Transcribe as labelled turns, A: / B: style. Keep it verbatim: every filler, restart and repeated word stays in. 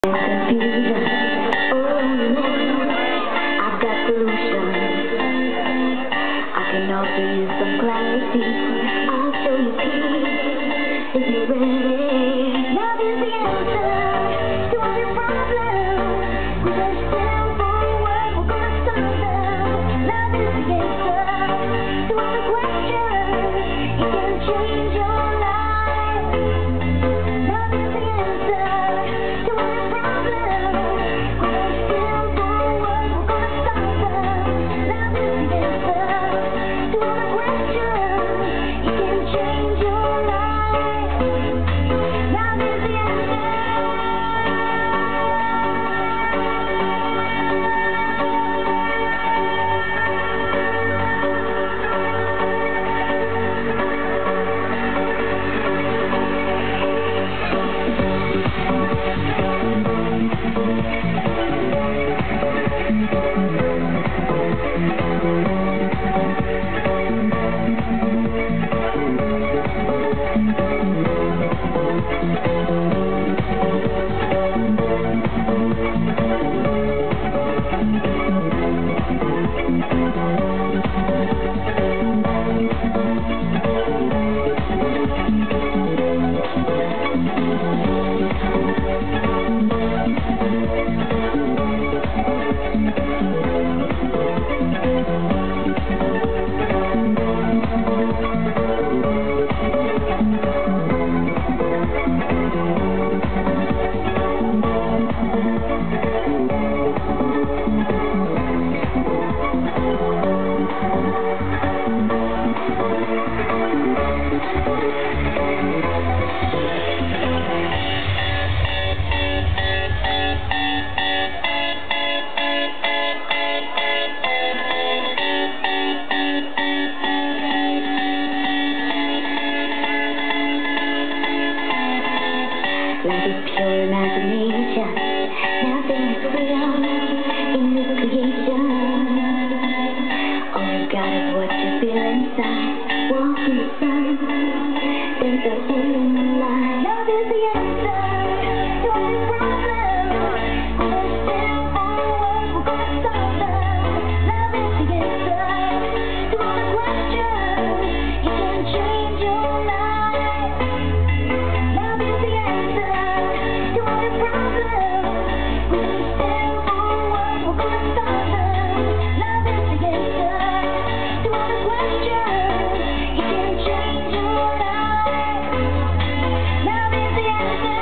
A: Confusion. Oh, I've got solutions. I can offer you some clarity. I'll show you peace if you're ready. Love is the answer to every problem. With a simple word, we're gonna solve them. Love is the answer to every question. It can change your life. Love is the answer to every problem. With a simple word, we're gonna solve them. Love is the answer to every question. It can change your life. Love is the answer. Life is pure imagination. Nothing is real in this creation. All you got is what you feel inside. Walk in the sun. There's a healing light. Love is the answer to every problem. With a simple word, we're gonna solve them. Love is the answer to all the questions. It can change your life. Love is the answer to every problem. With a simple word, we're gonna solve them. Love is the answer to all the questions. It can change your life. Love is the answer.